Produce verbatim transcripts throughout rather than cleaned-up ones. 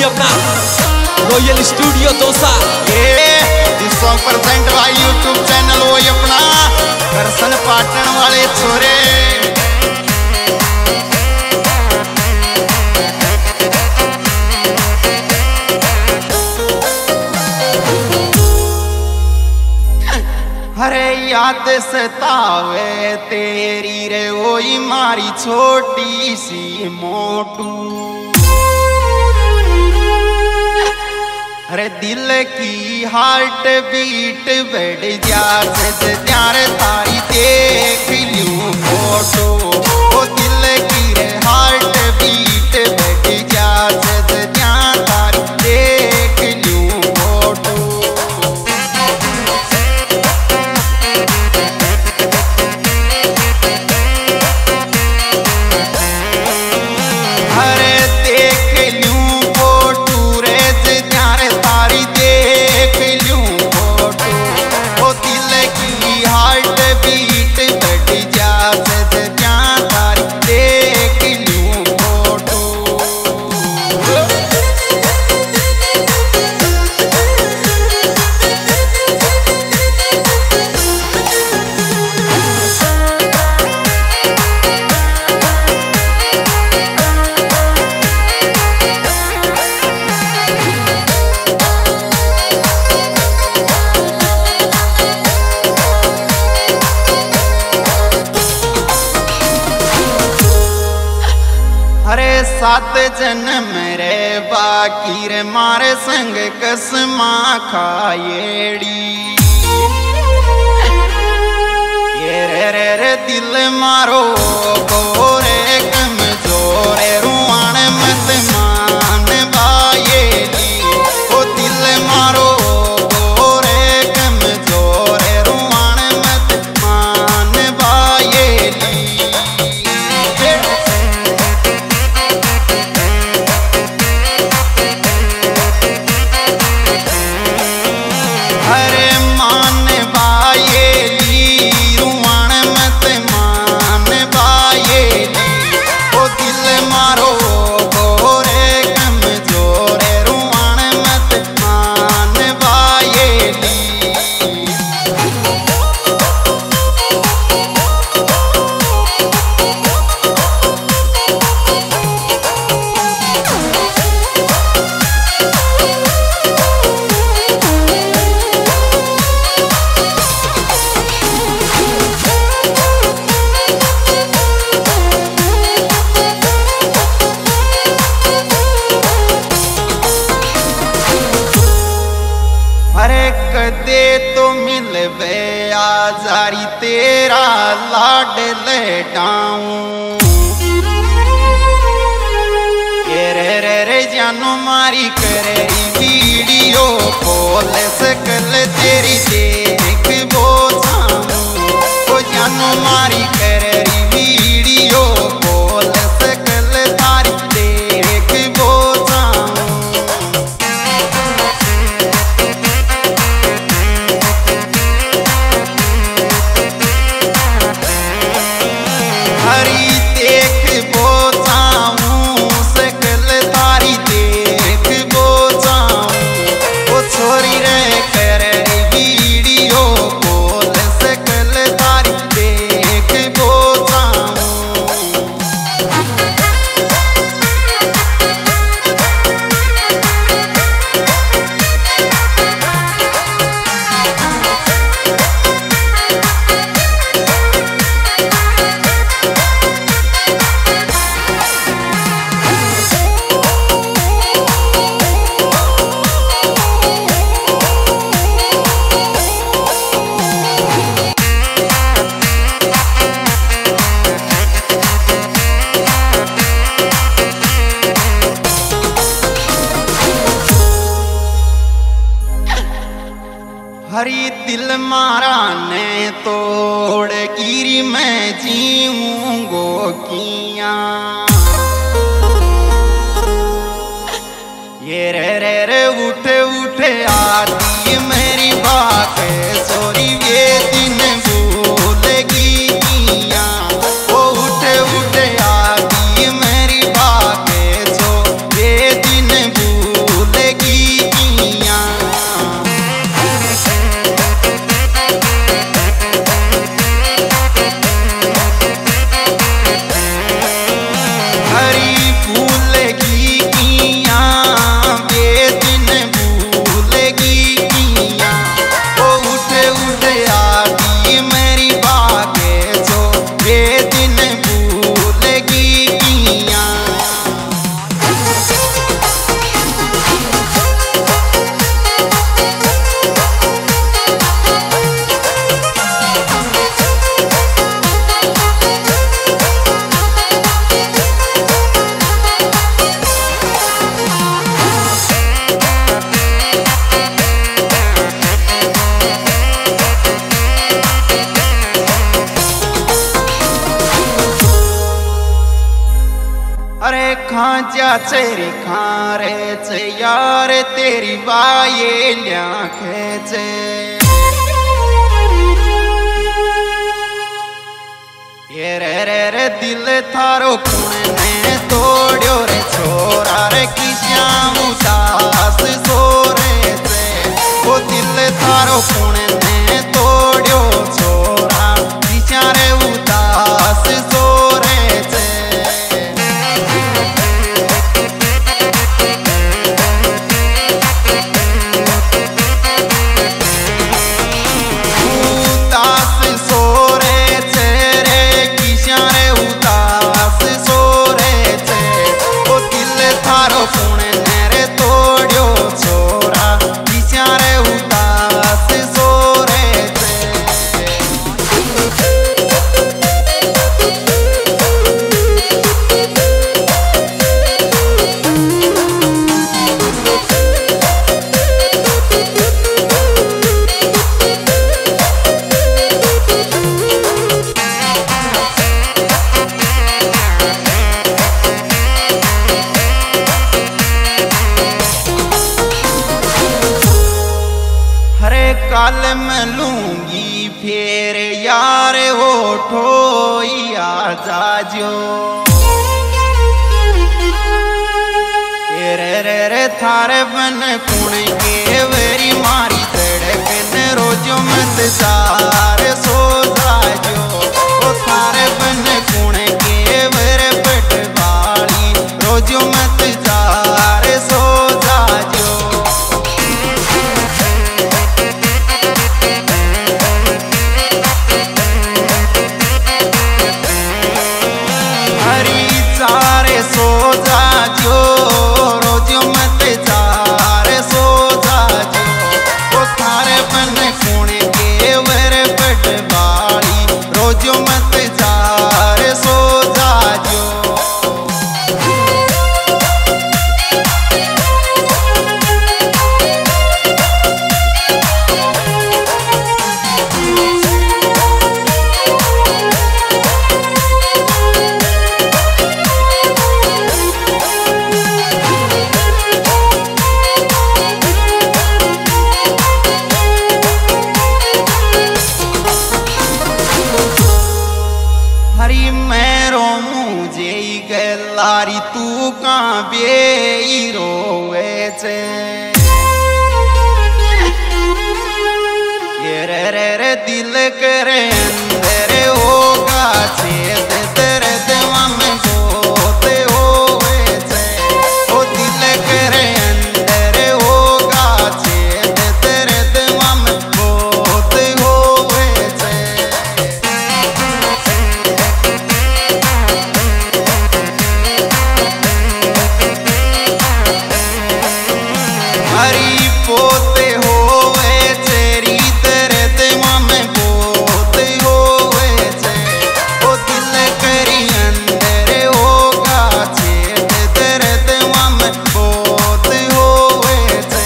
भाई अपना royal studio dosa ये सौ परसेंट भाई यूट्यूब चैनल वो अपना करसन पाटन वाले छोरे। अरे याद सतावे तेरी रे वही मारी छोटी सी मोटू। अरे दिल की हार्ट बीट बढ़ जाते त्यारे तारी देख लूं फोटो। ओ दिल की रे हार्ट बीट बढ़ जाते त्यारे तारी देख लूं फोटो। अरे देख लूं फोटो रे त्यारे तारी देख लूं फोटो। ओ दिल की हार्ट बीट बढ़ जाते क्या तारी देख लूं फोटो। अरे सात जन्म रे बाकी रे मारे संग कसमा खाएड़ी। ये रे रे रे दिल मारो गोरे कमजोर रुआन मत मान बायेली। ओ दिल मारो गोरे कमजोर रुआन मत मान बायेली। अरे मान बायेली रुआन मत मान बायेली। ओ दिल मारो गोरे कमजोर रुआन मत मान बायेली। अरे कदे तो मिलवे आजारी तेरा लाड लेटाऊं। ये रे रे रे जानो मारी करे वीडियो कॉल सकल तेरी देख वो जाऊं। ओ जानो मारी करे वीडियो कॉल सकल तारी देख वो जाऊं। हरी देख वो जाऊं सकल तारी देख वो जाऊं। वो छोरी रे कर वीडियो कॉल सकल तारी देख वो जाऊं। हरी दिल मारा ने तोड़ गिरी मैं जीऊंगो किया। ये रे रे रे उठ उठ आती मेरी बात सोरी ये दिन भूलेगी किया। वो उठ उठ आती मेरी बात सो ये दिन भूल खाजा चेरी खारे चे यार तेरी बाये ल्याखे चे ये रे रे रे दिल थारो कुण ने तोड़ो रे छोरा रे किस्या उदास सोरे चे वो दिल थारो कुण ने तोड़ो छोरा किस्या रे उदास सोरे चे काल मैं लूंगी फिर यार हो ठोइया जाजो रे रे रे थारे बन कुण के वेरी मारी तड़कन रोजो मत सार सो जाजो ओ थारे बन कुण के वेरे पटवाली रोजो मत सार सो जाजो सो जाजो रोजो मत जारे सो जाजो ओ थारे बन कुण के वर पटवाली रोजो मत जारे सो जाजो लारी तू का बे रोवे चे ये रे रे रे दिल करे अंदर होगा छेद तेरे देवा में होते होवे चे ओ दिल करे अंदर होगा छेद तेरे देवा में होते होवे चे हरी पोते होवे तेरी तेरे देवा में पोते होवे चे ओ दिल करी अंदर होगा छेद तेरे देवा में पोते होवे चे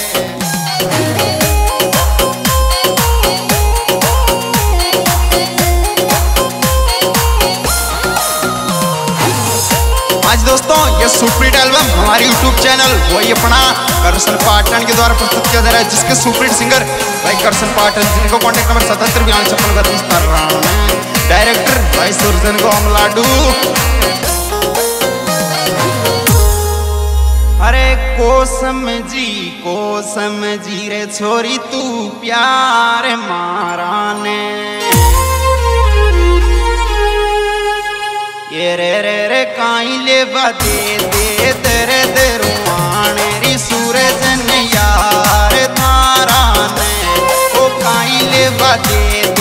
आज दोस्तों ये सुपरहिट एल्बम हमारे यूट्यूब चैनल वही अपना करसन पाटन के द्वारा प्रस्तुत किया जा रहा है, जिसके सुपरहिट सिंगर भाई करसन पाटन, जिनको कॉन्टेक्ट नंबर सतहत्तर बयालीस छप्पन बत्तीस कर रहा हूँ। डायरेक्टर भाई सुरजन को अमलाडू। अरे को समझी को समझी रे छोरी तू प्यार मारा ने ये रे रे रे काई ले बदे दे तेरे दरुआने री सूरज ने यार थारा ने ओ काई ले बदे